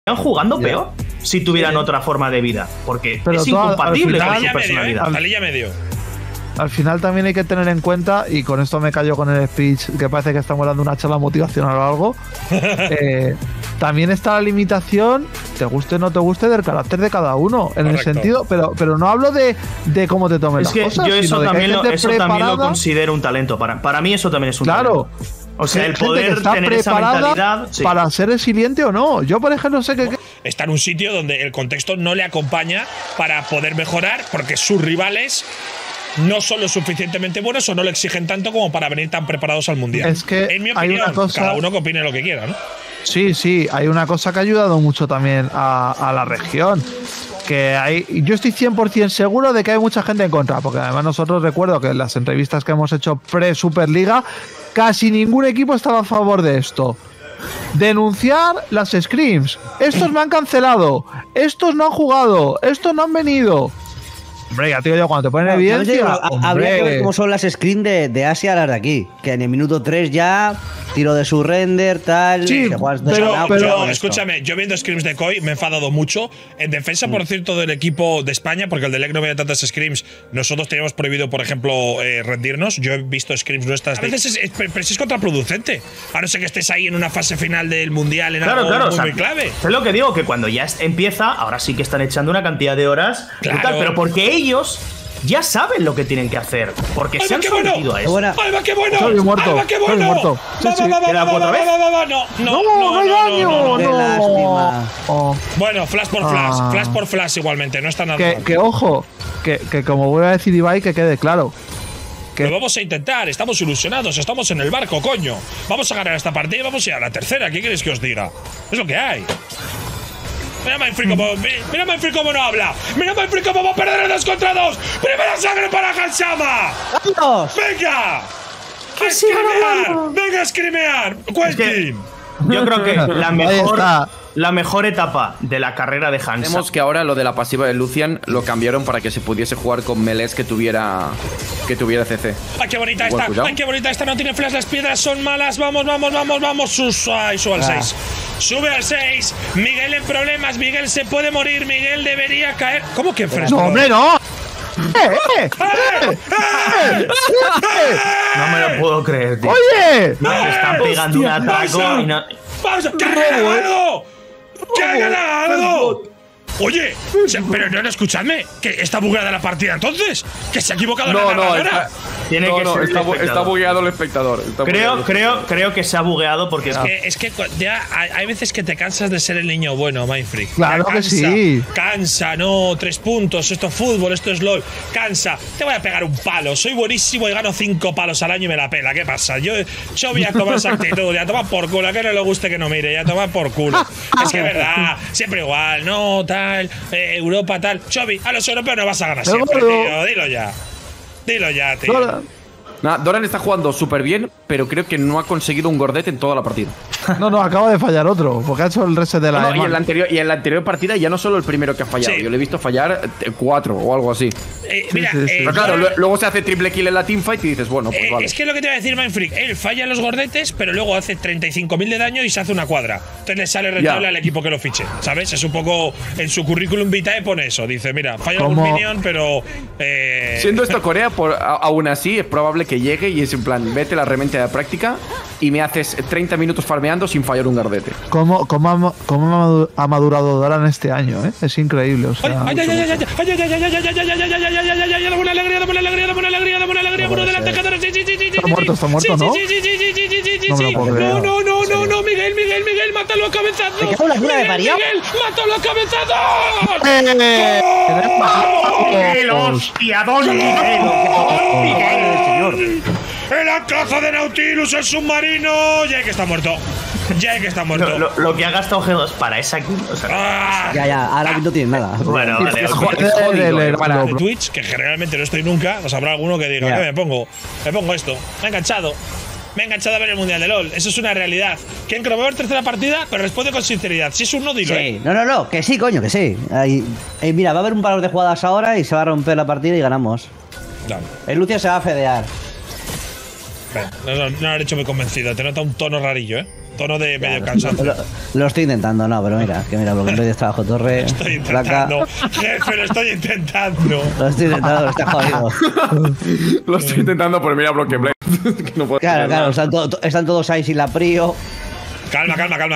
jugando peor si tuvieran otra forma de vida. Porque es incompatible con su personalidad. Talilla medio. Al final también hay que tener en cuenta, y con esto me callo con el speech, que parece que estamos dando una charla motivacional o algo, también está la limitación, te guste o no te guste, del carácter de cada uno. En el sentido, pero no hablo de cómo te tomes las cosas. Yo eso también lo considero un talento. Para mí eso también es un talento. O sea, el poder tener esa mentalidad para ser resiliente o no. Yo, por ejemplo, sé que está en un sitio donde el contexto no le acompaña para poder mejorar, porque sus rivales no son lo suficientemente buenos o no lo exigen tanto como para venir tan preparados al mundial. Es que en mi opinión, hay una cosa, cada uno que opine lo que quiera, ¿no? Sí, hay una cosa que ha ayudado mucho también a la región. Que yo estoy 100% seguro de que hay mucha gente en contra, porque además nosotros recuerdo que en las entrevistas que hemos hecho pre-Superliga, casi ningún equipo estaba a favor de esto. Denunciar las scrims. Estos me han cancelado, estos no han jugado, estos no han venido. Hombre, ya te digo yo, cuando te ponen evidencia… Habría que ver cómo son las screens de Asia las de aquí. Que en el minuto 3 ya, tiro de surrender, tal… Sí, pero escúchame, yo viendo scrims de Koi me he enfadado mucho. En defensa, por cierto, del equipo de España, porque el de LEC no veía tantas scrims, nosotros teníamos prohibido, por ejemplo, rendirnos. Yo he visto scrims nuestras… A veces es contraproducente. A no ser que estés ahí en una fase final del Mundial en algo muy clave. Es lo que digo, que cuando ya empieza, ahora sí que están echando una cantidad de horas brutal, pero porque ellos ya saben lo que tienen que hacer, porque se han sometido a eso. ¡Alba, qué bueno! Estoy muerto. ¡Alba, qué bueno! Muerto. No hay daño. ¡Qué lástima! Bueno, flash por flash igualmente, no está nada mal. Que ojo, que como voy a decir Ibai, que quede claro. Lo vamos a intentar, estamos ilusionados, estamos en el barco, coño. Vamos a ganar esta partida y vamos a ir a la tercera. ¿Qué queréis que os diga? Es lo que hay. Mira Mindfreak cómo no habla. Mira Mindfreak cómo va a perder el 2 contra 2. ¡Primera sangre para Hanshama! ¡Vamos! ¡Venga! ¡Venga a screamear! ¡Quentin! Yo creo que la mejor etapa de la carrera de Hansa. Vemos que ahora lo de la pasiva de Lucian lo cambiaron para que se pudiese jugar con melees que tuviera CC. ¡Ay, qué bonita esta! ¡Ay, qué bonita esta! No tiene flash, las piedras son malas. Vamos. ¡Ay, sube al 6! ¡Sube al 6! Miguel en problemas. Miguel se puede morir. Miguel debería caer. ¿Cómo que fresco? ¡No, hombre, no! No me lo puedo creer, tío. ¡Oye! Me están pegando un atraco y no… ¡Pausa! ¡Que ha ganado! ¡Que ha ganado! Oye, pero no, escuchadme, que está bugueada la partida entonces, que se ha equivocado la narradora. Está bugueado el espectador. Creo que se ha bugueado porque es que ya hay veces que te cansas de ser el niño bueno, Mindfreak. Claro que sí. Cansa, no, 3 puntos, esto es fútbol, esto es LOL. Cansa, te voy a pegar un palo, soy buenísimo y gano 5 palos al año y me la pela. ¿Qué pasa? Yo voy a tomar esa actitud, ya toma por culo, a que no le guste que no mire, ya toma por culo. Es que es verdad, siempre igual, no, tal. Europa tal. Chovy, a los europeos no vas a ganar siempre, tío. Dilo ya, tío. Doran está jugando súper bien, pero creo que no ha conseguido un gordete en toda la partida. No, acaba de fallar otro, porque ha hecho el reset de la… y en la anterior partida ya no solo el primero que ha fallado, yo le he visto fallar 4 o algo así. Pero claro, luego se hace triple kill en la teamfight y dices, bueno, pues vale. Es que lo que te voy a decir, Mindfreak, él falla los gordetes, pero luego hace 35.000 de daño y se hace una cuadra. Entonces le sale rentable al equipo que lo fiche, ¿sabes? Es un poco… En su currículum vitae pone eso, dice, mira, falla algún minion, pero… Siendo esto Corea, aún así es probable que llegue y es en plan, vete la herramienta de práctica y me haces 30 minutos farmeando sin fallar un gardete. ¿Cómo ha madurado Doran este año, eh? Es increíble, o sea… ¡Ay! ¡Dame una alegría! ¡Uno de las tejadoras! Está muerto, ¿no? No, Miguel, mátalo a cabezazos. Miguel, mátalo a cabezazos. ¡Miguel, hostia! ¡Don Miguel, señor! ¡El anclazo de Nautilus, el submarino! Ya que está muerto. Lo que ha gastado G2 para esa kill, o sea… Ya, ahora no tiene nada. Bueno, vale. Para Twitch, que generalmente no estoy nunca, nos habrá alguno que diga, me pongo esto. Me he enganchado a ver el Mundial de LOL. Eso es una realidad. ¿Quién creo? Va a ver tercera partida? Pero responde con sinceridad. Si es un no, dilo. Sí, no, que sí, coño, que sí. Mira, va a haber un par de jugadas ahora y se va a romper la partida y ganamos. El Lucio se va a fedear. No lo han hecho muy convencido. Te nota un tono rarillo, ¿eh? tono de medio cansancio. Lo estoy intentando, no, pero mira, Broken Blade está bajo torre. Estoy intentando. Jefe, lo estoy intentando. Lo estoy intentando, lo está jodido. Lo estoy intentando, pero mira Broken Blade. No puedo claro, están todos ahí sin la prio. Calma,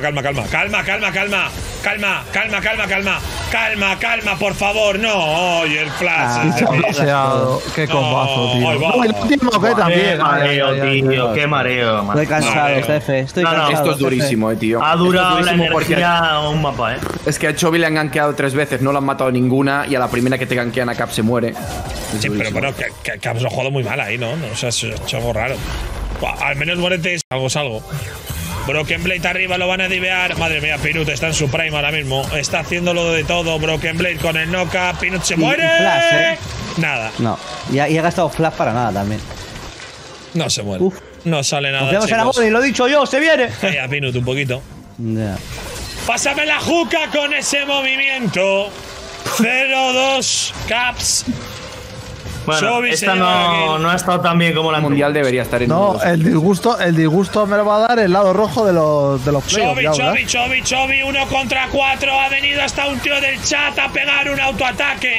por favor, no. Oye, el flash. Qué combazo, tío. El último que también. Qué mareo, tío. Qué mareo. Estoy cansado, jefe. Estoy cansado. Esto es durísimo, tío. Ha durado la energía un mapa, Es que a Chovy le han gankeado 3 veces, no lo han matado ninguna y a la primera que te gankean a Cap se muere. Sí, pero bueno, Caps lo ha jugado muy mal ahí, ¿no? O sea, es algo raro. Al menos muérete, salgo. Broken Blade arriba, lo van a divear. Madre mía, Pinut está en su prime ahora mismo. Está haciéndolo de todo. Broken Blade con el knock-up. Pinut se muere. Flash, Nada. No. Y ha gastado flash para nada también. No se muere. No sale nada. Confiamos en Agoni, lo he dicho yo, se viene. A Pinut un poquito. Yeah. Pásame la juca con ese movimiento. 0-2 Caps. Bueno, esta no ha estado tan bien como la mundial debería estar en. No, el disgusto me lo va a dar el lado rojo de los playoffs. Chovy, 1 contra 4. Ha venido hasta un tío del chat a pegar un autoataque.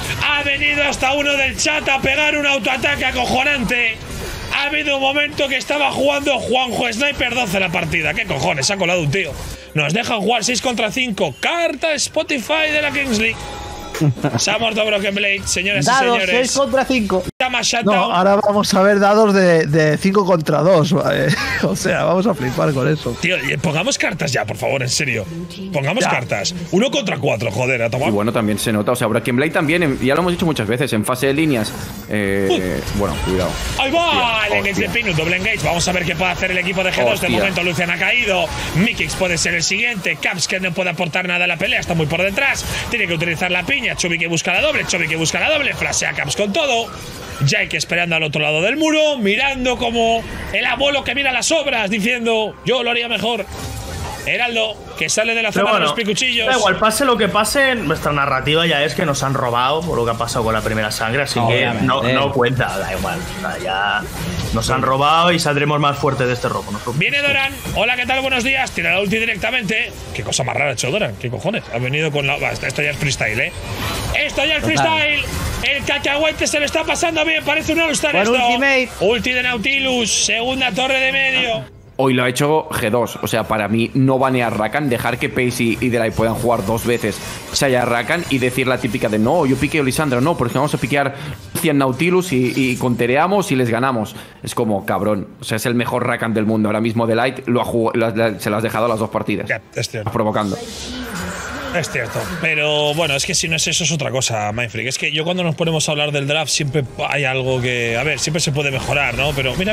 Acojonante. Ha habido un momento que estaba jugando Juanjo Sniper 12 la partida. ¿Qué cojones? Se ha colado un tío. Nos dejan jugar 6 contra 5. Carta Spotify de la Kings League. Se ha muerto Broken Blade, señoras y señores. 6 contra 5. No, ahora vamos a ver dados de 5 contra 2. ¿Vale? O sea, vamos a flipar con eso. Tío, pongamos cartas ya, por favor, en serio. Pongamos cartas. 1 contra 4, joder, a tomar. Y bueno, también se nota. O sea, Broken Blade también, ya lo hemos dicho muchas veces, en fase de líneas. Bueno, cuidado. Ahí va, el engage de Pinut, doble engage. Vamos a ver qué puede hacer el equipo de G2. De momento, Lucian ha caído. Mikix puede ser el siguiente. Caps, que no puede aportar nada a la pelea, está muy por detrás. Tiene que utilizar la piña. Chovy que busca la doble, Flashea Caps con todo. Jake esperando al otro lado del muro, mirando como el abuelo que mira las obras, diciendo, yo lo haría mejor. Heraldo, que sale de la zona de los picuchillos. Da igual, pase lo que pase, nuestra narrativa ya es que nos han robado por lo que ha pasado con la primera sangre, así que no cuenta, da igual. Ya nos han robado y saldremos más fuertes de este robo. Viene Doran. Hola, ¿qué tal? Buenos días. Tira la ulti directamente. Qué cosa más rara ha hecho Doran. ¿Qué cojones? Ha venido con la. Esto ya es freestyle, ¿eh? Esto ya es freestyle. El cacahuete se lo está pasando bien. Parece un All-Star esto. Ulti de Nautilus. Segunda torre de medio. Hoy lo ha hecho G2, o sea, para mí no banear Rakan, dejar que Pace y Delay puedan jugar 2 veces Saya Rakan y decir la típica de no, yo piqueo Lisandro, no, porque vamos a piquear 100 Nautilus y contereamos y les ganamos. Es como, cabrón, o sea, es el mejor Rakan del mundo. Ahora mismo Delay se lo has dejado a las 2 partidas. Ya, es cierto. Provocando. Es cierto, pero bueno, es que si no es eso es otra cosa, Mindfreak. Es que yo cuando nos ponemos a hablar del draft siempre hay algo que, a ver, siempre se puede mejorar, ¿no? Pero míralo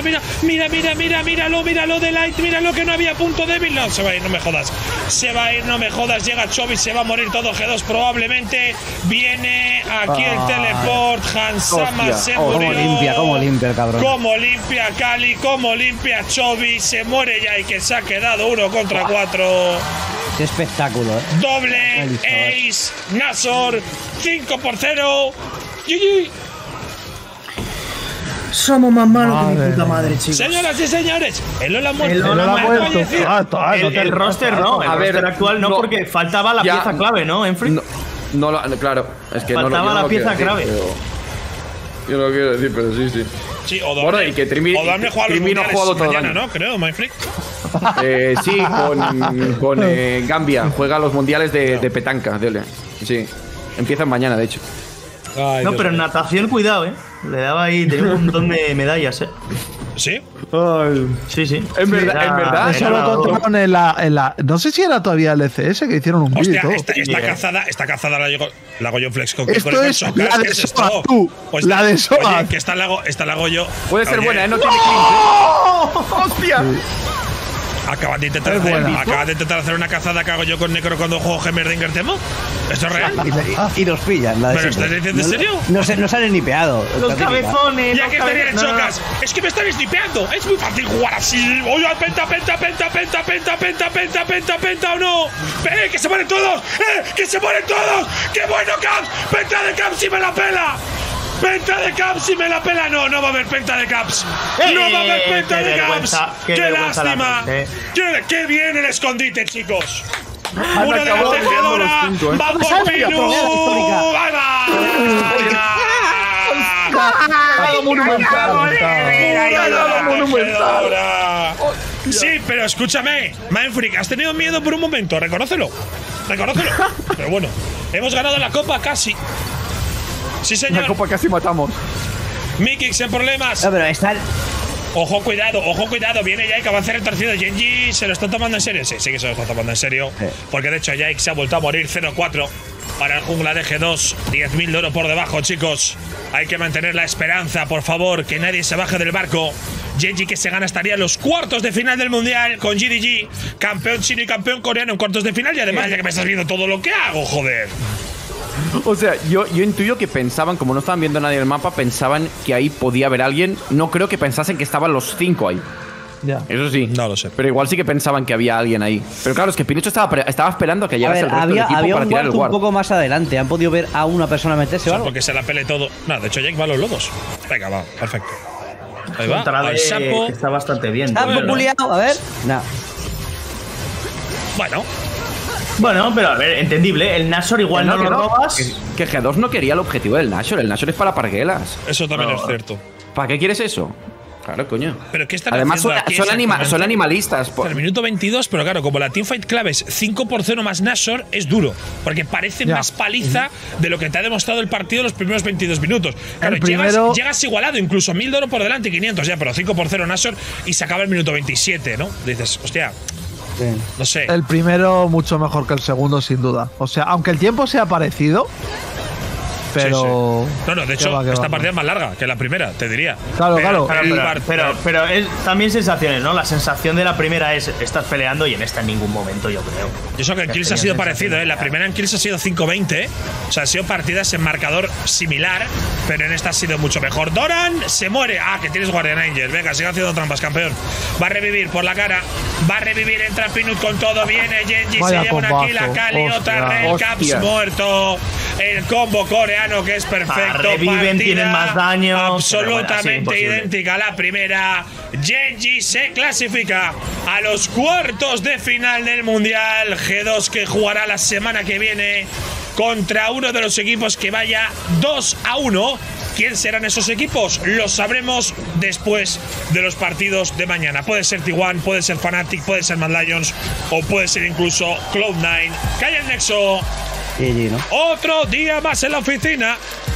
de Light, míralo que no había punto débil. No, se va a ir, no me jodas. Se va a ir, no me jodas. Llega Chovy, se va a morir todo G2 probablemente. Viene aquí el teleport. Hansama se murió. Cómo limpia el cabrón. Cómo limpia Cali, cómo limpia Chovy. Se muere ya y que se ha quedado 1 contra 4. Qué espectáculo, ¿eh? Doble ace, Nashor, 5-0. GG. Somos más malos que mi puta madre, chicos. Señoras y señores, el Lola muerto. El roster no, el roster actual no, porque faltaba la pieza clave, ¿no? Claro, es que faltaba la pieza clave. Yo no lo quiero decir, pero sí. Sí, y que Trimi no ha jugado todo mañana, ¿no? Creo, Mindfreak. Sí, con Gambia. Juega los mundiales de petanca. Sí, empiezan mañana, de hecho. Ay, no, pero en natación, cuidado, le daba ahí, tenía un montón de medallas, ¿Sí? Ay, sí. En verdad. Eso lo contaron en la. No sé si era todavía el ECS que hicieron un vídeo. Esta cazada la hago yo Flex con esto es la de Soa, tú. Pues la de Soa. Oye, que esta la hago yo. Puede ser buena, no tiene clip. ¡Hostia! Acabas de intentar hacer una cazada que hago yo con Necro cuando juego Heimerdinger Temo. ¿Esto es real? Y nos pillan. ¿Pero estás diciendo en serio? No se han snipeado. Los cabezones. Ya que te chocas. Es que me están snipeando. Es muy fácil jugar así. Oye, penta, ¿o no? ¡Que se mueren todos! ¡Que se mueren todos! ¡Qué bueno, Caps! ¡Penta de Caps y me la pela! ¡Penta de Caps y me la pela! No, no va a haber penta de Caps. ¡No va a haber penta de Caps! ¡Qué lástima! ¡Qué bien el escondite, chicos! Una de la tejedora. ¡Va por Pinu! ¡Ahí va! Sí, pero escúchame, Mindfreak, has tenido miedo por un momento, reconócelo. Pero bueno, hemos ganado la copa casi. Sí, señor. La copa casi matamos. Mikix en problemas. No, pero está. Ojo, cuidado, viene Yike, va a hacer el torcido. Genji se lo está tomando en serio. Sí que se lo está tomando en serio. Porque de hecho Yike se ha vuelto a morir 0-4 para el jungla de G2. 10.000 de oro por debajo, chicos. Hay que mantener la esperanza, por favor, que nadie se baje del barco. Genji que se gana estaría en los cuartos de final del mundial con GDG, campeón chino y campeón coreano en cuartos de final. Y además, ya que me estás viendo todo lo que hago, joder. O sea, yo intuyo que pensaban, como no estaban viendo nadie el mapa, pensaban que ahí podía haber alguien. No creo que pensasen que estaban los 5 ahí. Ya. Eso sí. No lo sé. Pero igual sí que pensaban que había alguien ahí. Pero claro, es que Pinocho estaba esperando a que llegase el resto del equipo había para un tirar el ward un ward. poco más adelante. ¿Han podido ver a una persona meterse o algo? Porque se la pele todo. No, de hecho, Jake va a los lobos. Venga, va, perfecto. Ahí va, Contra al sapo. que está bastante bien. ¿Sapo culiao? A ver. No. Bueno, pero a ver, entendible. El Nashor igual no lo robas. Que G2 no quería el objetivo del Nashor. El Nashor es para parguelas. eso también es cierto. ¿Para qué quieres eso? Claro, coño. Pero ¿qué están Además, haciendo aquí son exactamente? animalistas. El minuto 22, pero claro, como la teamfight clave es 5-0 más Nashor, es duro. Porque parece más paliza de lo que te ha demostrado el partido en los primeros 22 minutos. Claro, llegas igualado, incluso 1.000 de oro por delante, 500 ya, pero 5-0 Nashor y se acaba el minuto 27, ¿no? Dices, hostia. Sí. No sé. El primero mucho mejor que el segundo, sin duda. O sea, aunque el tiempo sea parecido, pero… Sí. No, de hecho, esta partida es más larga que la primera, te diría. Claro. Pero es también sensaciones, ¿no? La sensación de la primera es estás peleando y en esta en ningún momento, yo creo. Y eso que en kills ha sido parecido, ¿eh? La primera en kills ha sido 5-20, ¿eh? O sea, han sido partidas en marcador similar, pero en esta ha sido mucho mejor. Doran se muere. Ah, que tienes Guardian Angel. Venga, sigue haciendo trampas, campeón. Va a revivir por la cara. Va a revivir, entra Pinut con todo. Viene Genji, se lleva una kill a Cali, otra Red Caps muerto. El combo coreano que es perfecto. Reviven, tienen más daño. Absolutamente idéntica a la primera. Genji se clasifica a los cuartos de final del mundial. G2 que jugará la semana que viene contra uno de los equipos que vaya 2-1. ¿Quién serán esos equipos? Lo sabremos después de los partidos de mañana. Puede ser T1, puede ser Fnatic, puede ser Mad Lions o puede ser incluso Cloud9. Calla el Nexo. GG, ¿no? Otro día más en la oficina.